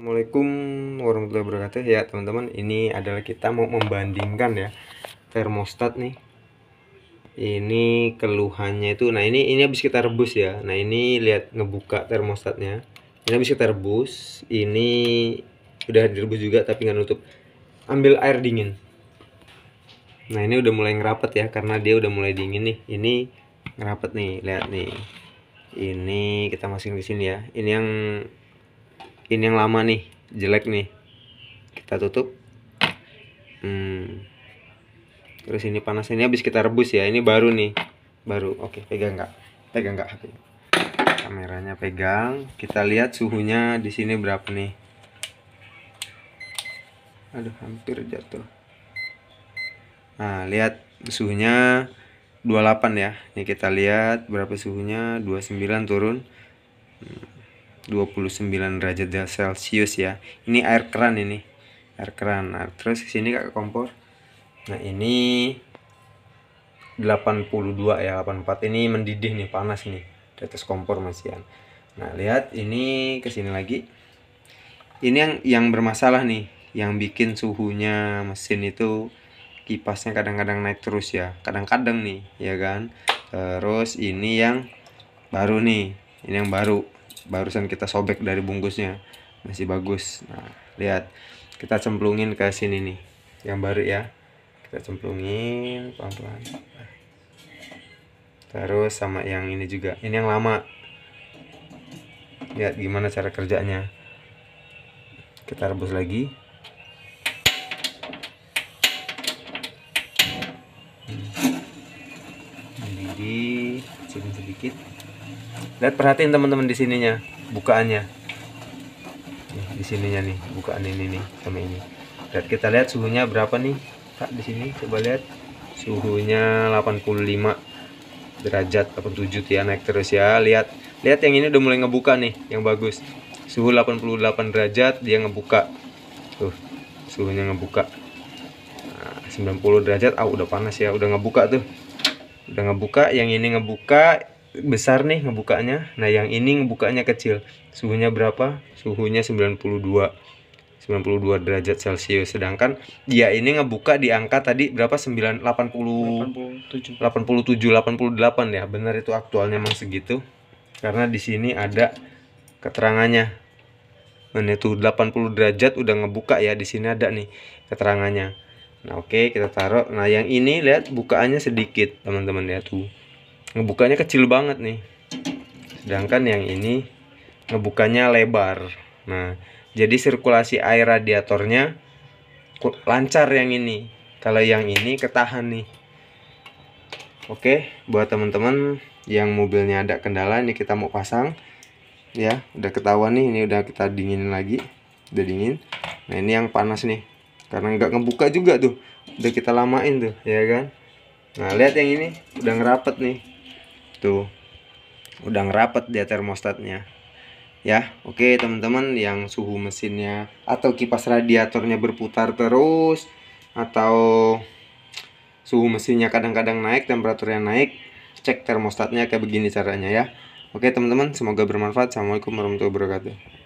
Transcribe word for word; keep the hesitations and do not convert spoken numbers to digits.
Assalamualaikum warahmatullahi wabarakatuh. Ya teman-teman, ini adalah kita mau membandingkan ya termostat nih. Ini keluhannya itu, nah ini ini habis kita rebus ya. Nah ini lihat ngebuka termostatnya. Ini habis kita rebus. Ini udah direbus juga tapi nggak nutup. Ambil air dingin. Nah ini udah mulai ngerapet ya karena dia udah mulai dingin nih. Ini ngerapet nih, lihat nih. Ini kita masukin ke sini ya. Ini yang ini yang lama nih, jelek nih, kita tutup. hmm. Terus ini panas, ini habis kita rebus ya. Ini baru nih, baru. Oke, pegang nggak pegang nggak H P kameranya, pegang. Kita lihat suhunya di sini berapa nih. Aduh, hampir jatuh. Nah lihat suhunya dua puluh delapan ya. Ini kita lihat berapa suhunya, dua puluh sembilan turun dua puluh sembilan derajat celcius ya. Ini air keran, ini air keran. Nah, terus sini ke kompor. Nah ini delapan puluh dua ya, delapan puluh empat. Ini mendidih nih, panas nih di atas kompor masih ya. Nah lihat ini ke sini lagi. Ini yang yang bermasalah nih, yang bikin suhunya mesin itu kipasnya kadang-kadang naik terus ya, kadang-kadang nih ya kan. Terus ini yang baru nih, ini yang baru barusan kita sobek dari bungkusnya, masih bagus. Nah lihat, kita cemplungin ke sini nih yang baru ya, kita cemplungin pelan-pelan. Terus sama yang ini juga, ini yang lama. Lihat gimana cara kerjanya. Kita rebus lagi. Mendidih, kecilin sedikit. Lihat, perhatiin teman-teman di sininya, bukaannya. Nih, di sininya nih, bukaan ini nih sama ini. Lihat, kita lihat suhunya berapa nih, Kak, di sini. Coba lihat. Suhunya delapan puluh lima derajat, delapan puluh tujuh ya, naik terus ya. Lihat. Lihat yang ini udah mulai ngebuka nih, yang bagus. Suhu delapan puluh delapan derajat dia ngebuka. Tuh, suhunya ngebuka. Nah, sembilan puluh derajat, ah udah panas ya, udah ngebuka tuh. Udah ngebuka, yang ini ngebuka besar nih ngebukanya. Nah yang ini ngebukanya kecil. Suhunya berapa? Suhunya sembilan puluh dua derajat celcius. Sedangkan dia ini ngebuka di angka tadi berapa? sembilan delapan puluh delapan puluh tujuh delapan puluh delapan ya. Benar, itu aktualnya memang segitu. Karena di sini ada keterangannya. Nah itu delapan puluh derajat udah ngebuka ya, di sini ada nih keterangannya. Nah oke, kita taruh. Nah yang ini lihat bukaannya sedikit teman-teman ya, tuh ngebukanya kecil banget nih. Sedangkan yang ini ngebukanya lebar. Nah jadi sirkulasi air radiatornya lancar yang ini. Kalau yang ini ketahan nih. Oke, buat teman-teman yang mobilnya ada kendala, ini kita mau pasang ya, udah ketahuan nih, ini udah kita dinginin lagi, udah dingin. Nah ini yang panas nih, karena nggak ngebuka juga tuh, udah kita lamain tuh ya kan. Nah lihat yang ini udah ngerapet nih, tuh udah ngerapet dia termostatnya ya. Oke teman-teman, yang suhu mesinnya atau kipas radiatornya berputar terus, atau suhu mesinnya kadang-kadang naik, temperaturnya naik, cek termostatnya kayak begini caranya ya. Oke teman-teman, semoga bermanfaat. Assalamualaikum warahmatullahi wabarakatuh.